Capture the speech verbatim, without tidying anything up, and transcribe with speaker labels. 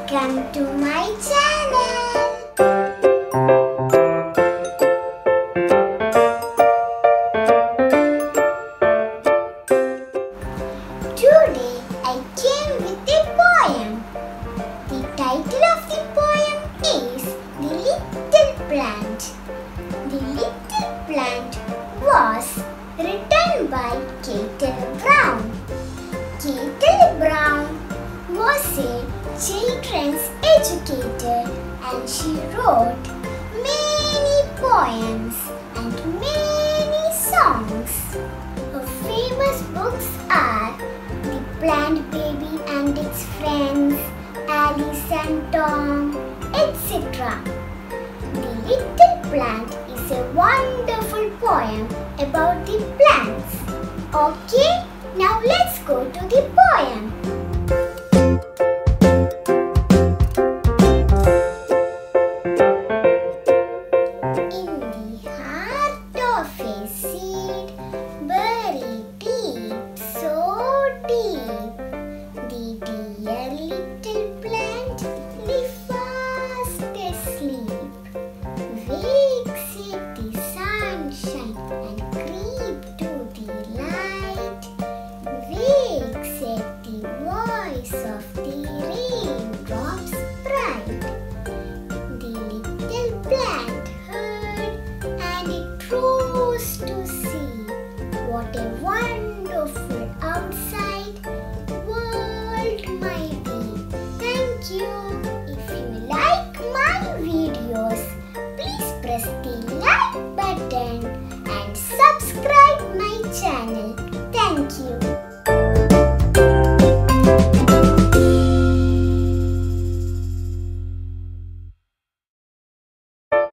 Speaker 1: Welcome to my channel. Today I came with a poem. The title of the poem is The Little Plant. The Little Plant was written by Kate L Brown. Kate L Brown was a children's educator and she wrote many poems and many songs. Her famous books are The Plant Baby and Its Friends, Alice and Tom, et cetera. The Little Plant is a wonderful poem about the plants. Okay, now let's go to